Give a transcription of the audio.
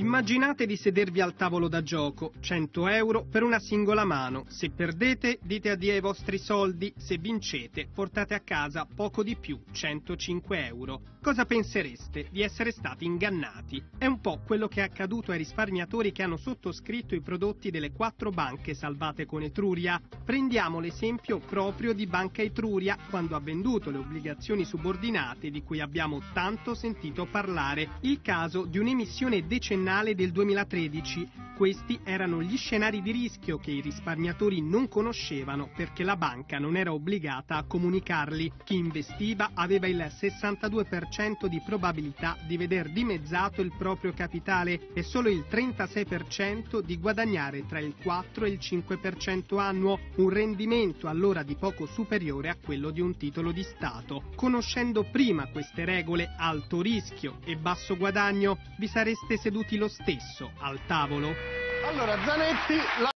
Immaginate di sedervi al tavolo da gioco, 100 euro per una singola mano. Se perdete, dite addio ai vostri soldi, se vincete, portate a casa poco di più, 105 euro. Cosa pensereste? Di essere stati ingannati. È un po' quello che è accaduto ai risparmiatori che hanno sottoscritto i prodotti delle 4 banche salvate con Etruria. Prendiamo l'esempio proprio di Banca Etruria, quando ha venduto le obbligazioni subordinate di cui abbiamo tanto sentito parlare. Il caso di un'emissione decennale del 2013. Questi erano gli scenari di rischio che i risparmiatori non conoscevano perché la banca non era obbligata a comunicarli. Chi investiva aveva il 62% di probabilità di veder dimezzato il proprio capitale e solo il 36% di guadagnare tra il 4 e il 5% annuo, un rendimento allora di poco superiore a quello di un titolo di Stato. Conoscendo prima queste regole, alto rischio e basso guadagno, vi sareste seduti lo stesso al tavolo? Allora, Zanetti...